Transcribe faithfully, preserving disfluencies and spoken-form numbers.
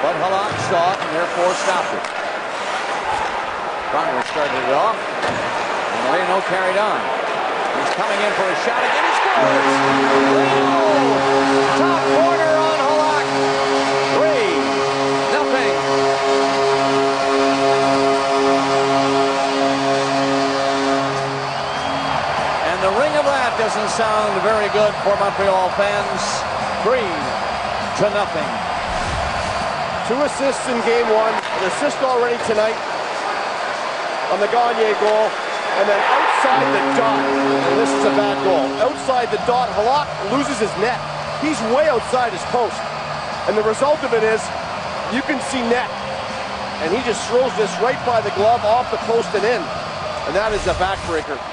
But Halak saw it and therefore stopped it. Conner started it off. And Leino carried on. He's coming in for a shot again. He scores! Leino! Top corner on Halak. Three. Nothing. And the ring of that doesn't sound very good for Montreal fans. Three to nothing. Two assists in game one. An assist already tonight on the Gagne goal. And then outside the dot, and this is a bad goal. Outside the dot, Halak loses his net. He's way outside his post. And the result of it is, you can see net. And he just throws this right by the glove, off the post and in. And that is a backbreaker.